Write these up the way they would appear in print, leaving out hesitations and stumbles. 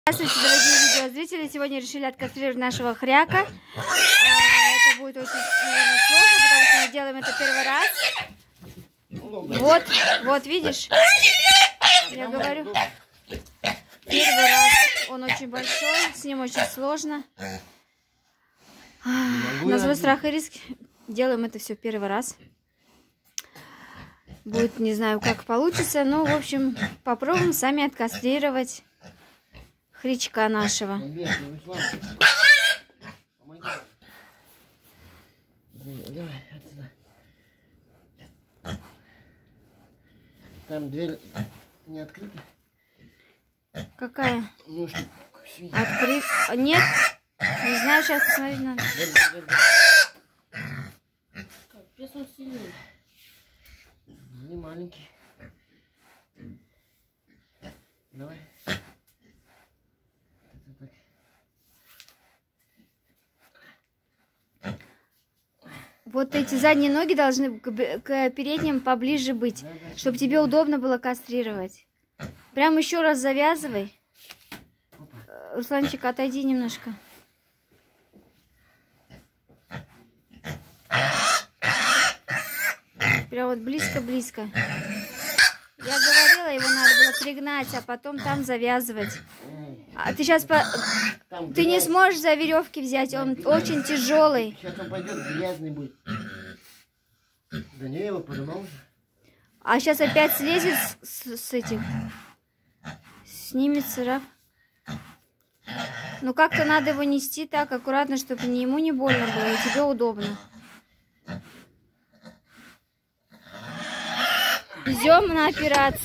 Здравствуйте, дорогие видеозрители! Сегодня решили откастрировать нашего хряка. Это будет очень, наверное, сложно, потому что мы делаем это первый раз. Вот, видишь? Я говорю, первый раз. Он очень большой, с ним очень сложно. На свой страх и риск делаем это все первый раз. Будет, не знаю, как получится, но, в общем, попробуем сами откастрировать хрячка нашего. Там дверь не открыта. Какая? Ну, Открыт? Нет. Не знаю, сейчас посмотреть надо. Капец, он сильный. Не маленький. Давай. Вот эти задние ноги должны к передним поближе быть, чтобы тебе удобно было кастрировать. Прям еще раз завязывай. Русланчик, отойди немножко. Прям вот близко-близко. Я говорила, его надо было пригнать, а потом там завязывать. А ты сейчас... Ты не сможешь за веревки взять, он очень тяжелый. Сейчас он пойдет, грязный будет. Да не, его подумал. А сейчас опять слезет с этих. Снимется, Раф. Ну как-то надо его нести так аккуратно, чтобы ни ему не больно было, и тебе удобно. Идем на операцию.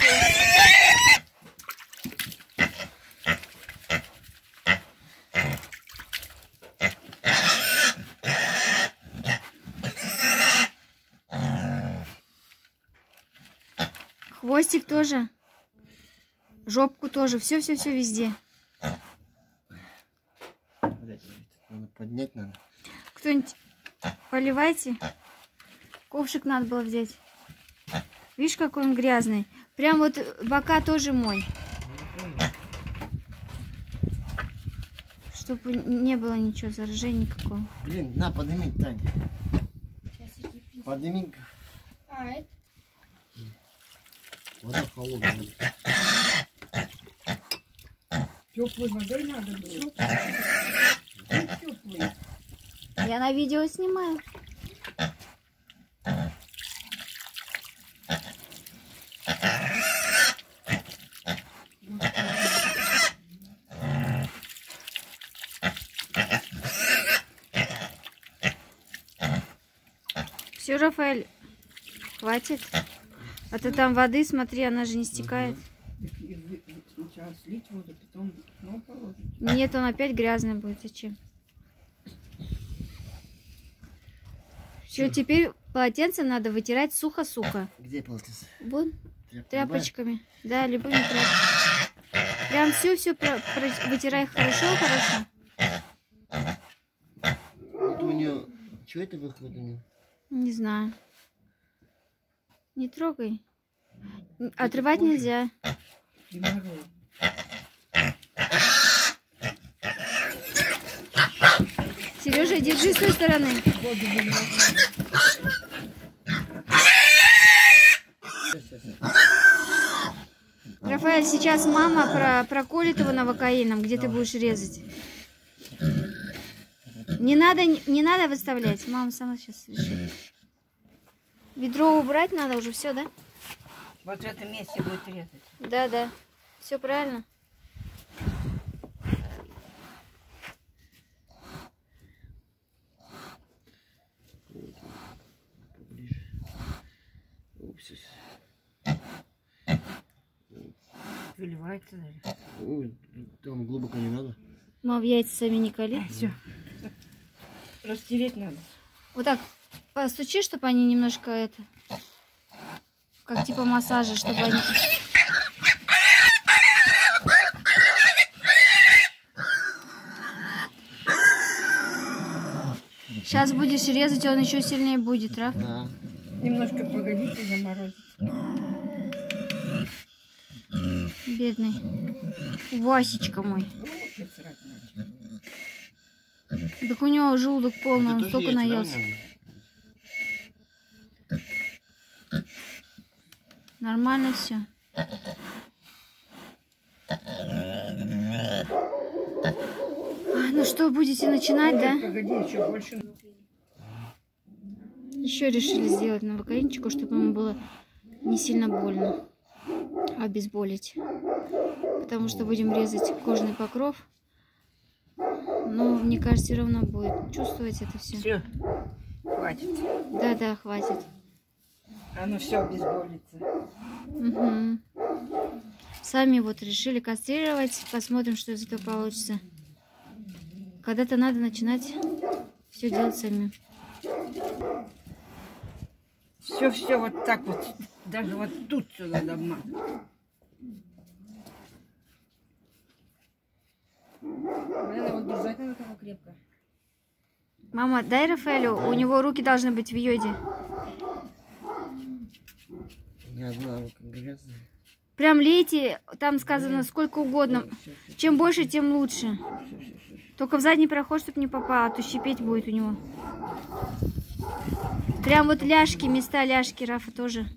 Хвостик тоже. Жопку тоже. Все везде. Надо поднять надо. Кто-нибудь поливайте. Ковшик надо было взять. Видишь, какой он грязный. Прям вот бока тоже мой. Чтобы не было ничего, заражения никакого. Блин, на, подними, Таня. Подними. Вода холодная. Теплой водой надо было. Теплой. Я на видео снимаю. Все, Рафаэль, хватит. А то там воды, смотри, она же не стекает. Сначала слить воду, потом положить. Нет, он опять грязный будет. Зачем? Все, теперь полотенцем надо вытирать сухо-сухо. Где полотенце? Вот, тряпочками. Да, любыми тряпками. Прям все вытирай хорошо. Это у нее... Что это выходит у нее? Не знаю. Не трогай. Отрывать нельзя. Сережа, держи с той стороны. Рафаэль, сейчас мама проколет его новокаином, где ты будешь резать. Не надо выставлять. Мама сама сейчас решит. Ведро убрать надо уже, все, да? Вот в этом месте будет резать. Да. Все правильно. Выливается даже. Ой, там глубоко не надо. Мам, яйца сами не кали. Все. Растереть надо. Вот так постучи, чтобы они немножко как типа массажа, чтобы они... Сейчас будешь резать, он еще сильнее будет, Раф? Да. Немножко погодите, заморозить. Бедный. Васечка мой. вообще срать начал. Так у него желудок полный, Это он тоже столько яйца, да, наелся. наверное? Нормально все. Ну что, будете начинать, да? Погоди, еще больше. Еще решили сделать новокаинчику, чтобы ему было не сильно больно. Обезболить. Потому что будем резать кожный покров. Но мне кажется, все равно будет чувствовать это все. Все, хватит. Да, хватит. Оно все обезболится. Угу. Сами вот решили кастрировать. Посмотрим, что из этого получится. Когда-то надо начинать все делать сами. Все вот так вот. Даже вот тут все надо обмануть. Наверное, вот держать надо того крепко. Мама, дай Рафаэлю, у него руки должны быть в йоде. Ни одна рука грязная. Прям лейте, там сказано сколько угодно. Чем больше, тем лучше. Только в задний проход, чтобы не попало, а то щипеть будет у него. Прям вот ляжки, места ляжки Рафа тоже.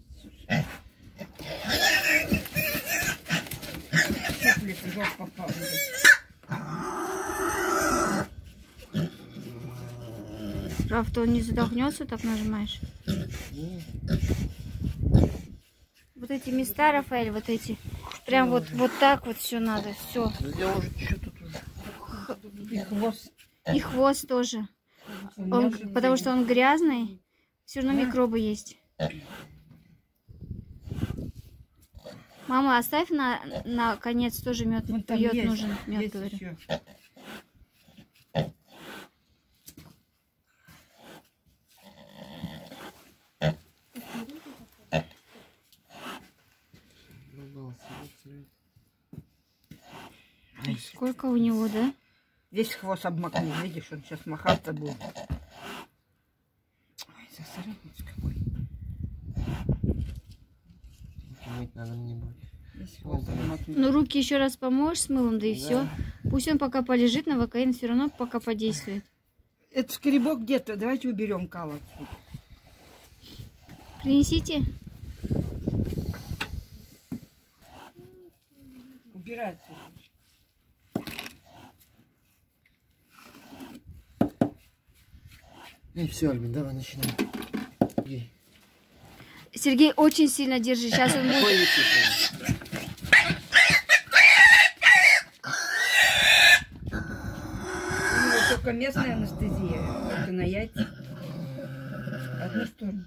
Щупли, жёг попал. Раф-то он не задохнется, так нажимаешь. Вот эти места, Рафаэль, вот эти. Прям вот так вот все надо. Все. Да я уже что тут уже. И хвост. И хвост тоже. Потому что он грязный, все равно микробы есть. Мама, оставь на конец тоже мед. Вон там Йод есть, нужен, мед, есть говорю. еще. Сколько у него, да? Здесь хвост обмакнул, видишь, он сейчас махаться будет. Ой, засранец какой. Мыть надо мне будет. Здесь хвост обмакнул. Ну, руки еще раз помоешь с мылом, да и все. Пусть он пока полежит, новокаин все равно пока подействует. Это скребок где-то, давайте уберем кал отсюда. Принесите. Убирай отсюда. И все, Альбин, давай начинаем. Ей. Сергей очень сильно держит. Сейчас он будет... Ой, тихо. У него только местная анестезия, только на яйца. Одну сторону.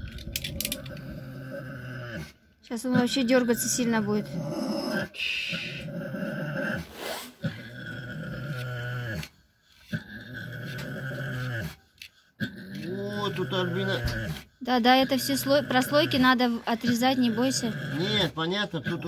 Сейчас он вообще дергаться сильно будет. О, тут Альбина. Да, это все прослойки надо отрезать, не бойся. Нет, понятно, тут...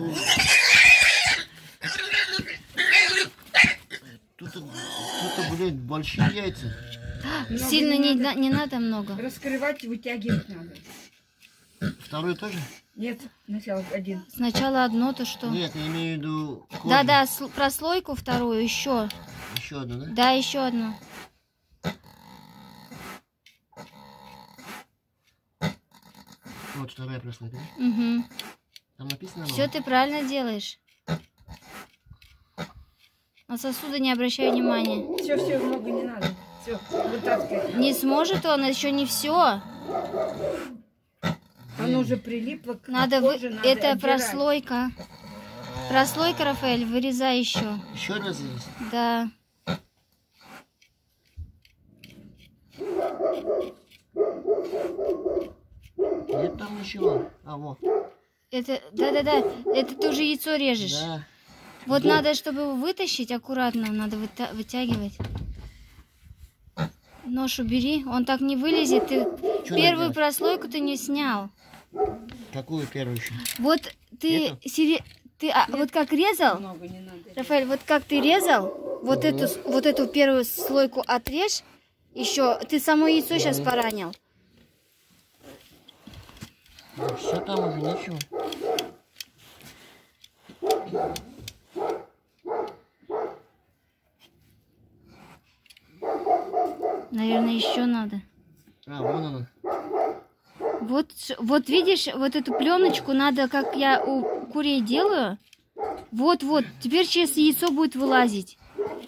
Тут, блядь, большие яйца. Сильно не надо много. Раскрывать и вытягивать надо. Второй тоже? Нет, сначала один. Сначала одно, то что? Нет, я имею в виду кожу. Да, прослойку вторую, еще. Еще одну, да? Да, еще одну. Вот вторая прослойка. Угу. Там написано? Все ты правильно делаешь. На сосуды не обращай внимания. Все, много не надо. Все, вытаскивай. Не сможет он, еще не все. Оно уже прилипло к Надо коже, надо это отдирать. прослойка. Прослойка, Рафаэль, вырезай еще. Еще раз здесь? Да. Нет там ничего. А, вот. Это, да. Это ты уже яйцо режешь. Да. Вот Да. надо, чтобы его вытащить аккуратно, надо вытягивать. Нож убери, он так не вылезет. Ты Чё первую надо делать? прослойку ты не снял. Какую первую еще? Вот ты, вот как резал, Много не надо. Рафаэль, вот как ты резал, вот эту первую слойку отрежь. Еще ты само яйцо сейчас поранил. Все там уже ничего. Наверное, еще надо. А, вон оно. Вот видишь, вот эту пленочку надо, как я у курей делаю. Вот. Теперь сейчас яйцо будет вылазить.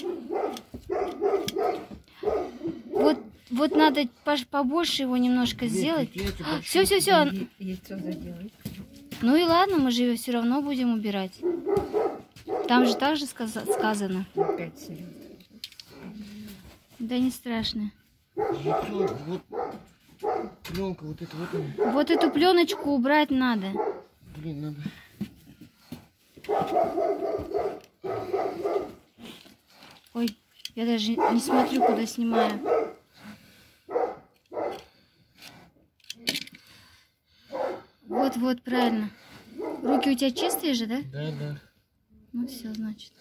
Вот надо побольше его немножко сделать. Все. Яйцо заделай. Ну и ладно, мы же ее все равно будем убирать. Там же так же сказано. Опять серьезно. Да не страшно. Яйцо, вот пленка, вот это вот она. Вот эту пленочку убрать надо. Блин, надо. Ой, я даже не смотрю, куда снимаю. Вот, правильно. Руки у тебя чистые же, да? Да. Ну все, значит.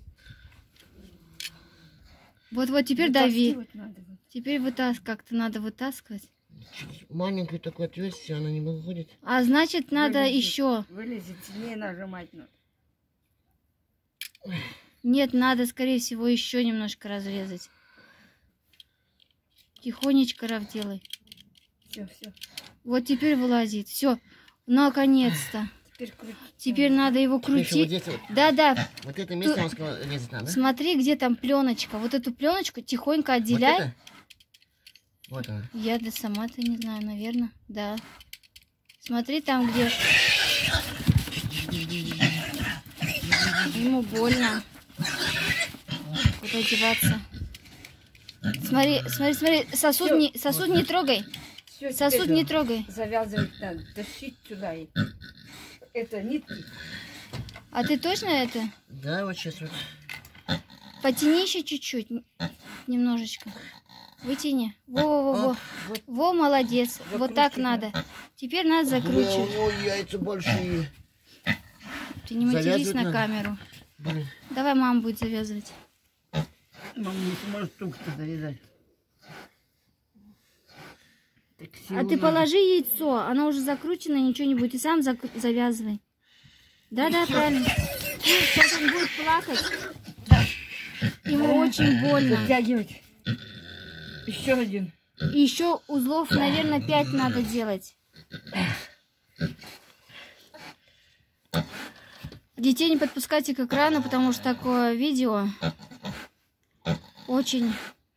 Вот, теперь дави. Вот надо. Теперь как-то надо вытаскивать. Маленькое такое отверстие, она не выходит. А значит, надо еще. Вылезет, сильнее нажимать надо. Нет, надо, скорее всего, еще немножко разрезать. Тихонечко, Раф, делай. Все. Вот теперь вылазит. Все, наконец-то. Теперь крути. Теперь надо его Теперь еще вот крутить. здесь вот. Да. Вот это место, он сказал, резать надо. Смотри, где там пленочка. Вот эту пленочку тихонько отделяй. Вот это? Вот она. Я да сама-то не знаю, наверное. Да. Смотри там, где... Ему больно. Куда деваться? Смотри. Сосуд не трогай. Всё, Сосуд теперь не трогай. завязывать надо, тащить туда. Это нитки. А ты точно это? Да, вот сейчас вот. Потяни еще чуть-чуть. Немножечко. Вытяни. Во. Во, молодец. Вот так надо. Теперь надо закручивать. Ой, яйца большие. Ты не матерись Завязывать на надо? камеру. Блин. Давай мама будет завязывать. Мама не сможет только завязать. А ты положи яйцо. Оно уже закручено, ничего не будет. И сам завязывай. Да, правильно. Сейчас он будет плакать. Ему очень больно. Затягивать. Еще один. И еще узлов, наверное, 5 надо делать. Детей не подпускайте к экрану, потому что такое видео очень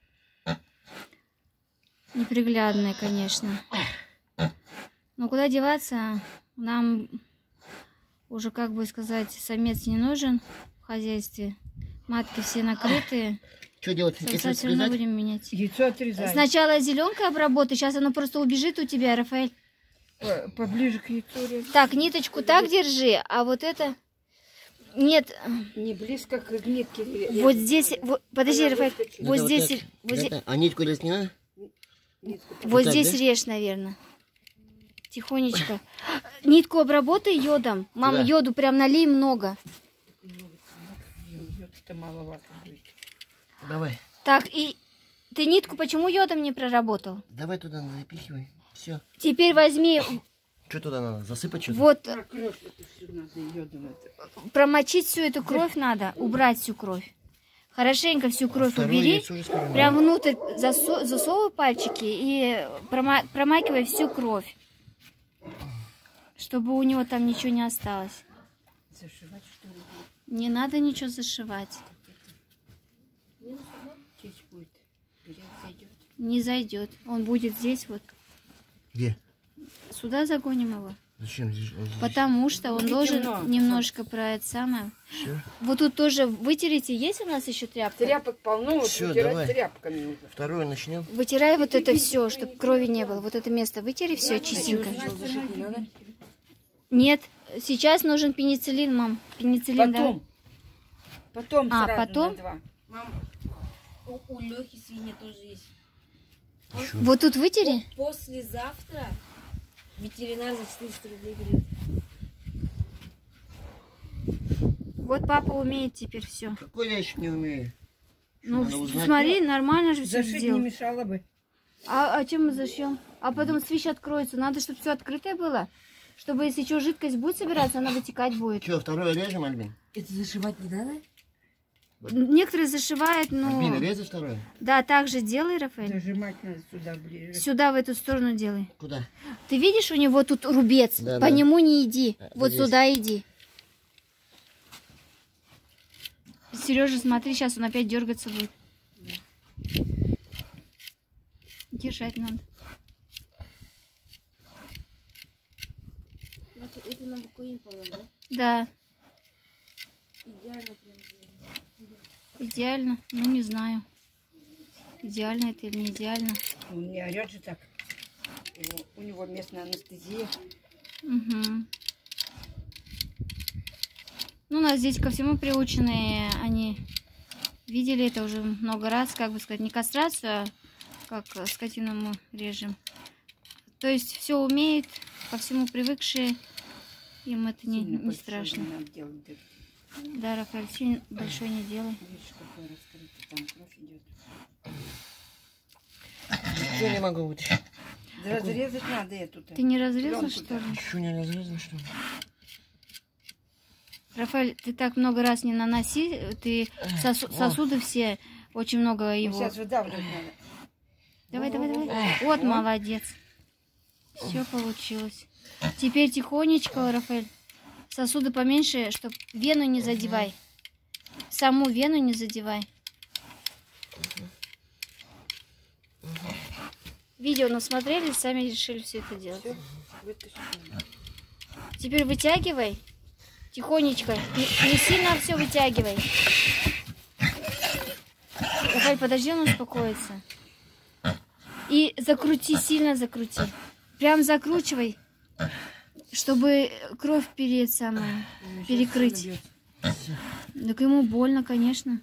неприглядное, конечно. Но куда деваться? Нам уже, как бы сказать, самец не нужен в хозяйстве. Матки все накрытые. Что делать? Самца все равно будем менять. Яйцо отрезать. Сначала зеленкой обработай, сейчас оно просто убежит у тебя, Рафаэль. Поближе к яйцу резать. Так, ниточку так держи, а вот это... Нет, Не близко к нитке. вот здесь... подожди, Рафаэль, вот здесь... А нитку здесь не надо? Вот так, здесь да? режь, наверное. Тихонечко. Нитку обработай йодом. Мам, Да. йоду прям налей много. Это маловато будет. Давай. Так, и ты нитку почему йодом не проработал? Давай туда запихивай. Все. Теперь возьми, Что туда надо? Засыпать что-то? вот, Кровь это все надо йодом. промочить всю эту кровь надо, убрать всю кровь. Хорошенько всю кровь Второе убери. яйцо из крови. Прям внутрь засовывай пальчики и промакивай всю кровь. Чтобы у него там ничего не осталось. Зашивать что ли? Не надо ничего зашивать. Здесь будет. Вперед зайдет. Не зайдет. Он будет здесь вот. Где? Сюда загоним его. Зачем здесь? Вот здесь? Потому что он Не должен темно. немножко про это самое. Всё? Вот тут тоже вытерите. Есть у нас еще тряпка? Тряпок полно, вот Всё, вытирать давай. тряпками уже. Второе начнем. Вытирай вот это все, чтобы крови не было. Вот это место вытери все чистенько. Зашить не надо? Нет, сейчас нужен пенициллин, мам. Пенициллин, да? Потом А, сразу потом? на 2. У Лехи свинья тоже есть. Вот тут вытери. Послезавтра ветеринар за 400 рублей берет. Вот папа умеет теперь все. Какой я еще не умею? Ну, Надо узнать. смотри, нормально же все Зашить не сделал. мешало бы. А чем мы зашьем? А потом свищ откроется. Надо, чтобы все открытое было. Чтобы, если что, жидкость будет собираться, она вытекать будет. Что, второе режем, Альбин? Это зашивать не надо? Некоторые зашивают, но... Альбина, резать второе? Да, так же делай, Рафаэль. Зажимать надо сюда ближе. Сюда, в эту сторону делай. Куда? Ты видишь, у него тут рубец. Да, По да. нему не иди. Вот здесь. сюда иди. Сережа, смотри, сейчас он опять дергаться будет. Держать надо. Это на букву положил, да? Да, Идеально прям. идеально. Ну, не знаю. Идеально это или не идеально. Он не орет же так. У него местная анестезия. Угу. Ну, у нас здесь ко всему приучены. Они видели это уже много раз, как бы сказать, не кастрацию, а как скотину мы режем. То есть все умеют, ко всему привыкшие. Им это не страшно. Надо делать дырки. Да, Рафаэль, сильно большой не делай. Видишь, какой раскрытый, там кровь идет. Ничего не могу вытащить. Да разрезать надо эту-то. Ты не разрезал, Пленку, что ли? Ничего не разрезано, что ли? Рафаэль, ты так много раз не наноси, ты сосуды все, очень много его. Сейчас выдавливать надо. Давай, давай, давай. Вот, молодец. Все получилось. Теперь тихонечко, Рафаэль. Сосуды поменьше, чтобы вену не задевай. Саму вену не задевай. Видео насмотрели, сами решили все это делать. Теперь вытягивай. Тихонечко. Не сильно все вытягивай. Рафаэль, подожди, он успокоится. И закрути, сильно закрути. Прям закручивай, чтобы кровь перекрыть. Так ему больно, конечно.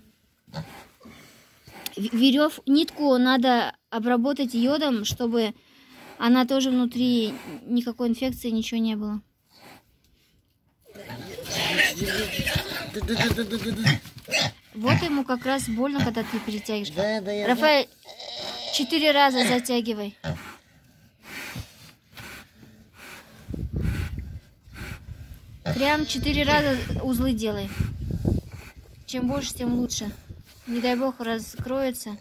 Нитку надо обработать йодом, чтобы она тоже внутри никакой инфекции, ничего не было. Вот ему как раз больно, когда ты перетягиваешь. Да, я... Рафаэль, 4 раза затягивай. Прям 4 раза узлы делай. Чем больше, тем лучше. Не дай бог раскроется.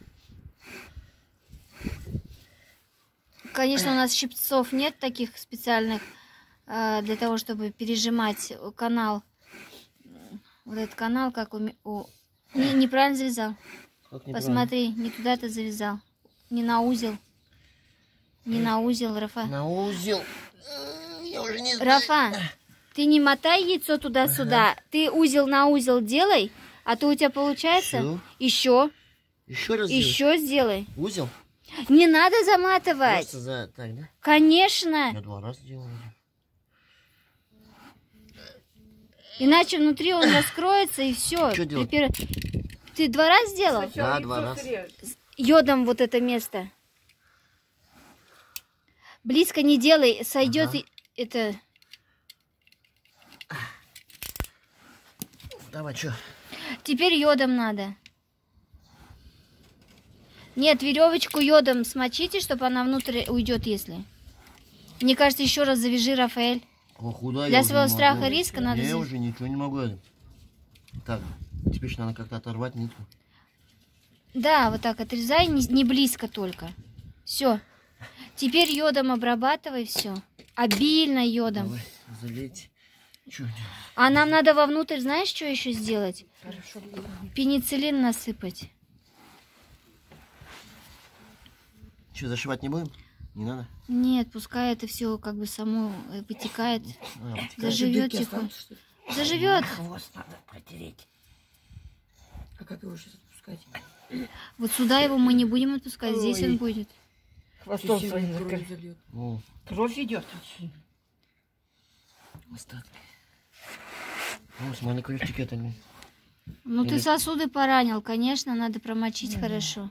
Конечно, у нас щипцов нет таких специальных для того, чтобы пережимать канал. Вот этот канал, как неправильно завязал. Посмотри, не туда ты завязал. Не на узел. Не на узел, Рафа. На узел. Я уже не знаю. Рафа, ты не мотай яйцо туда-сюда. Ты узел на узел делай, а то у тебя получается. Еще. Еще раз Еще сделай. Узел? Не надо заматывать. Просто так, да? Конечно. Я 2 раза делал. Иначе внутри он раскроется и все. Что делать? Ты 2 раза сделал? Да, 2 раза. Йодом вот это место. Близко не делай, сойдет это. Давай, что? Теперь йодом надо. Нет, веревочку йодом смочите, чтобы она внутрь уйдет, если. Мне кажется, еще раз завяжи, Рафаэль. О, куда Для я своего уже не страха, могу. риска надо Я завязать. уже ничего не могу. Так, теперь надо как-то оторвать нитку. Да, вот так отрезай, не близко только. Все. Теперь йодом обрабатывай все. Обильно йодом. Давай, залейте. Что делать? А нам надо вовнутрь, знаешь, что еще сделать? Хорошо. Пенициллин насыпать. Что, зашивать не будем? Не надо? Нет, пускай это все как бы само вытекает. Заживет тихо. Заживет. Хвост надо протереть. А как его сейчас отпускать? Вот сюда его мы не будем отпускать, здесь он будет. Хвостом своим закрыть. О, Кровь идет. остатки. О, смотри, крючки это не... Ну ты сосуды поранил, конечно, надо промочить хорошо.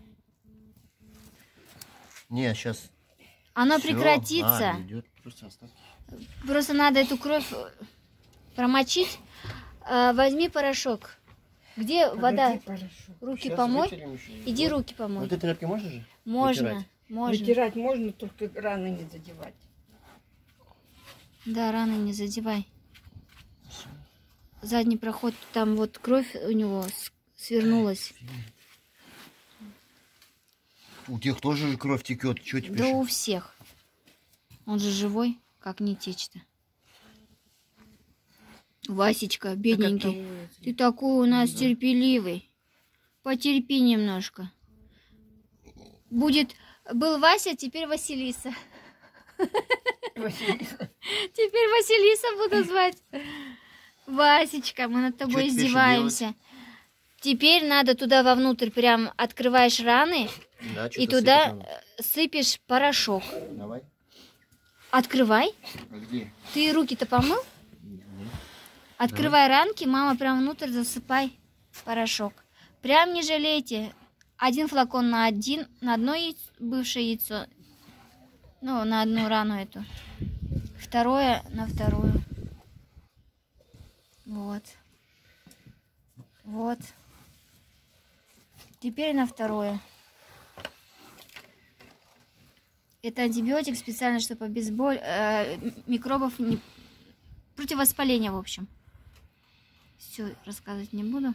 Не, сейчас... Оно прекратится. идет просто остатки. Просто надо эту кровь промочить. Возьми порошок. Где вода? Руки Сейчас помой. вытерем еще. Иди руки помой. Вот этой тряпкой можно же? Можно, вытирать? можно. Вытирать можно, только раны не задевать. Да, раны не задевай. Задний проход, там вот кровь у него свернулась. У тех тоже кровь текет. Что теперь? Да у всех. Он же живой, как не течь-то. Васечка, бедненький, ты такой у нас терпеливый. Потерпи немножко. Был Вася, теперь Василиса. Теперь Василиса буду звать. Васечка, мы над тобой издеваемся. Теперь надо туда вовнутрь прям открываешь раны, Да, и туда сыпешь порошок. Давай. Открывай. А где? Ты руки-то помыл? Открывай ранки, мама, прям внутрь засыпай порошок. Прям не жалейте. 1 флакон на одно бывшее яйцо. Ну, на одну рану эту. 2 на 2. Вот. Вот. Теперь на 2. Это антибиотик специально, чтобы микробов не... Против воспаления, в общем. Все рассказывать не буду.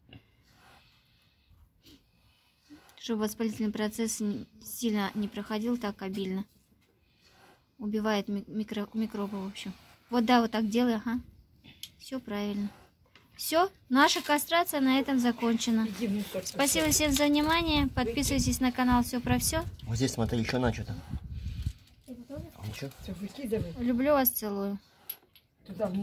Чтобы воспалительный процесс сильно не проходил так обильно. Убивает микробы, в общем. Вот да, вот так делай, ага. Все правильно. Все, наша кастрация на этом закончена. Спасибо всем за внимание. Подписывайтесь на канал Все про все. Вот здесь смотри, еще на что-то. Все, выкидывай. Люблю вас, целую. Туда